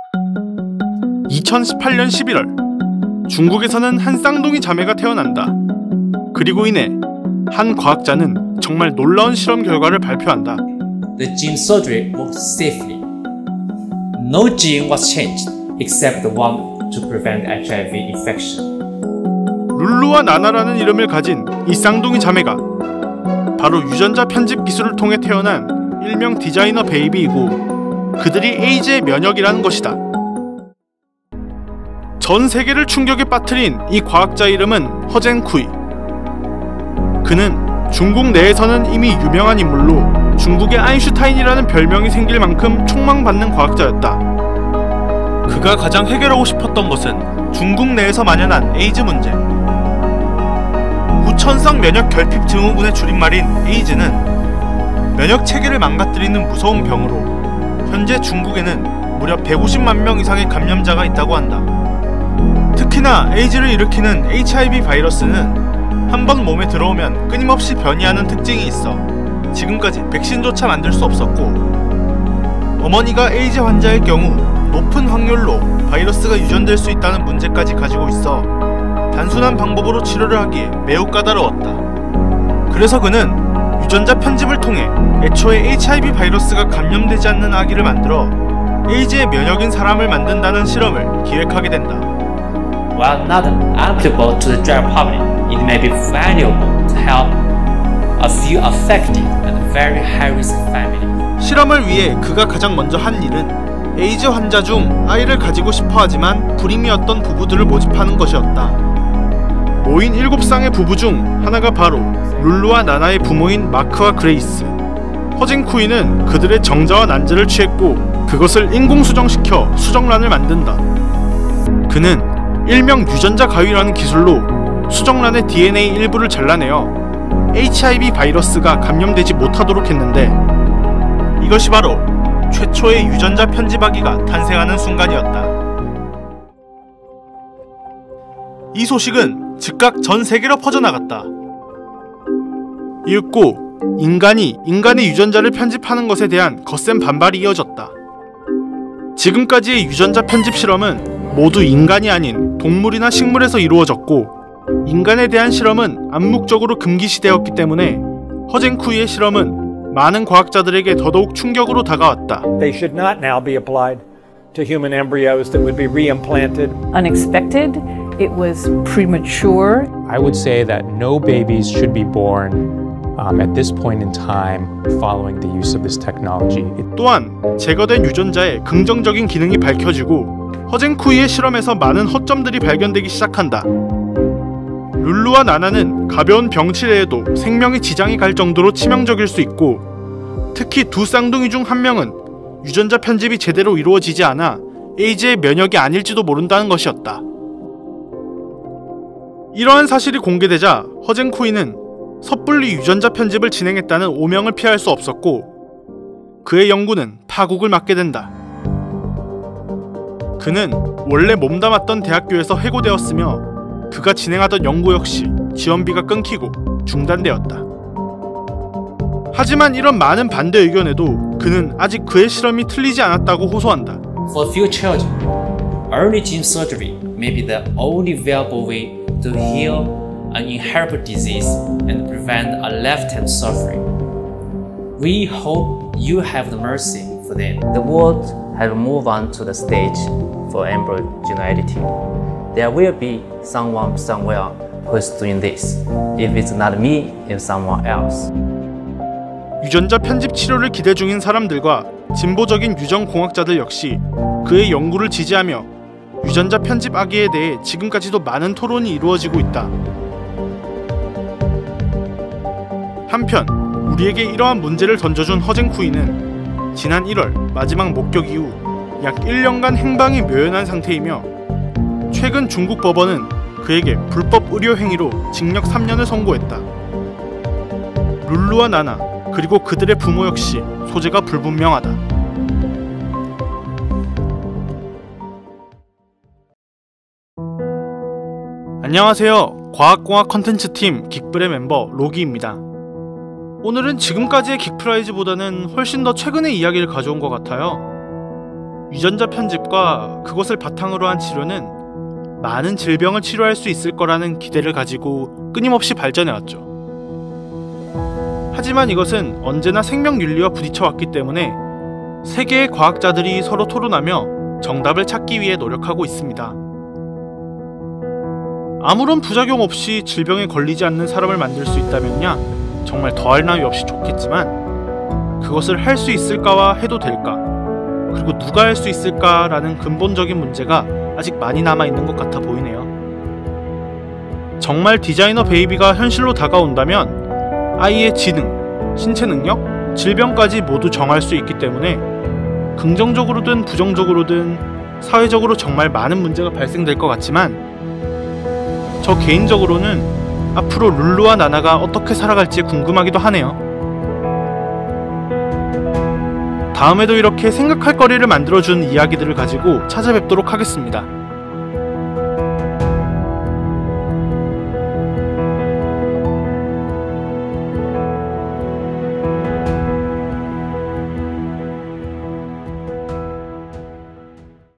2018년 11월 중국에서는 한 쌍둥이 자매가 태어난다. 그리고 이내 한 과학자는 정말 놀라운 실험 결과를 발표한다. The gene surgery worked safely. No gene was changed except the one to prevent HIV infection. 룰루와 나나라는 이름을 가진 이 쌍둥이 자매가 바로 유전자 편집 기술을 통해 태어난 일명 디자이너 베이비이고 그들이 에이즈의 면역이라는 것이다. 전 세계를 충격에 빠뜨린 이 과학자 이름은 허젠쿠이. 그는 중국 내에서는 이미 유명한 인물로 중국의 아인슈타인이라는 별명이 생길 만큼 촉망받는 과학자였다. 그가 가장 해결하고 싶었던 것은 중국 내에서 만연한 에이즈 문제. 후천성 면역 결핍 증후군의 줄임말인 에이즈는 면역 체계를 망가뜨리는 무서운 병으로 현재 중국에는 무려 150만 명 이상의 감염자가 있다고 한다. 특히나 에이즈를 일으키는 HIV 바이러스는 한번 몸에 들어오면 끊임없이 변이하는 특징이 있어 지금까지 백신조차 만들 수 없었고, 어머니가 에이즈 환자일 경우 높은 확률로 바이러스가 유전될 수 있다는 문제까지 가지고 있어 단순한 방법으로 치료를 하기에 매우 까다로웠다. 그래서 그는 유전자 편집을 통해 애초에 HIV 바이러스가 감염되지 않는 아기를 만들어 에이즈의 면역인 사람을 만든다는 실험을 기획하게 된다. While not applicable to the general public, it may be valuable to help a few affected and very high-risk families. 실험을 위해 그가 가장 먼저 한 일은 에이즈 환자 중 아이를 가지고 싶어 하지만 불임이었던 부부들을 모집하는 것이었다. 모인 7쌍의 부부 중 하나가 바로 룰루와 나나의 부모인 마크와 그레이스. 허젠쿠이는 그들의 정자와 난자를 취했고 그것을 인공수정시켜 수정란을 만든다. 그는 일명 유전자 가위라는 기술로 수정란의 DNA 일부를 잘라내어 HIV 바이러스가 감염되지 못하도록 했는데, 이것이 바로 최초의 유전자 편집하기가 탄생하는 순간이었다. 이 소식은 즉각 전 세계로 퍼져나갔다. 이윽고 인간이 인간의 유전자를 편집하는 것에 대한 거센 반발이 이어졌다. 지금까지의 유전자 편집 실험은 모두 인간이 아닌 동물이나 식물에서 이루어졌고, 인간에 대한 실험은 암묵적으로 금기시되었기 때문에 허젠쿠이의 실험은 많은 과학자들에게 더더욱 충격으로 다가왔다. They should not now be applied to human embryos that would be reimplanted. Unexpected, it was premature. I would say that no babies should be born at this point in time following the use of this technology. 또한 제거된 유전자의 긍정적인 기능이 밝혀지고 허젠쿠이의 실험에서 많은 허점들이 발견되기 시작한다. 룰루와 나나는 가벼운 병치레에도 생명에 지장이 갈 정도로 치명적일 수 있고, 특히 두 쌍둥이 중 한 명은 유전자 편집이 제대로 이루어지지 않아 에이즈의 면역이 아닐지도 모른다는 것이었다. 이러한 사실이 공개되자 허젠쿠이는 섣불리 유전자 편집을 진행했다는 오명을 피할 수 없었고 그의 연구는 파국을 맞게 된다. 그는 원래 몸담았던 대학교에서 해고되었으며 그가 진행하던 연구 역시 지원비가 끊기고 중단되었다. 하지만 이런 많은 반대 의견에도 그는 아직 그의 실험이 틀리지 않았다고 호소한다. For few children, early gene surgery may be the only viable way to heal an inheritable disease and prevent a lifetime suffering. We hope you have the mercy for them. The world has moved on to the stage for embryo gene editing. There will be someone somewhere who is doing this. If it's not me, it's someone else. 유전자 편집 치료를 기대 중인 사람들과 진보적인 유전공학자들 역시 그의 연구를 지지하며 유전자 편집 아기에 대해 지금까지도 많은 토론이 이루어지고 있다. 한편 우리에게 이러한 문제를 던져준 허젠쿠이는 지난 1월 마지막 목격 이후 약 1년간 행방이 묘연한 상태이며 최근 중국 법원은 그에게 불법 의료 행위로 징역 3년을 선고했다. 룰루와 나나 그리고 그들의 부모 역시 소재가 불분명하다. 안녕하세요. 과학공학 컨텐츠팀 긱플의 멤버 로기입니다. 오늘은 지금까지의 긱프라이즈보다는 훨씬 더 최근의 이야기를 가져온 것 같아요. 유전자 편집과 그것을 바탕으로 한 치료는 많은 질병을 치료할 수 있을 거라는 기대를 가지고 끊임없이 발전해왔죠. 하지만 이것은 언제나 생명윤리와 부딪혀왔기 때문에 세계의 과학자들이 서로 토론하며 정답을 찾기 위해 노력하고 있습니다. 아무런 부작용 없이 질병에 걸리지 않는 사람을 만들 수 있다면야 정말 더할 나위 없이 좋겠지만 그것을 할 수 있을까와 해도 될까? 그리고 누가 할 수 있을까라는 근본적인 문제가 아직 많이 남아있는 것 같아 보이네요. 정말 디자이너 베이비가 현실로 다가온다면 아이의 지능, 신체 능력, 질병까지 모두 정할 수 있기 때문에 긍정적으로든 부정적으로든 사회적으로 정말 많은 문제가 발생될 것 같지만 저 개인적으로는 앞으로 룰루와 나나가 어떻게 살아갈지 궁금하기도 하네요. 다음에도 이렇게 생각할 거리를 만들어준 이야기들을 가지고 찾아뵙도록 하겠습니다.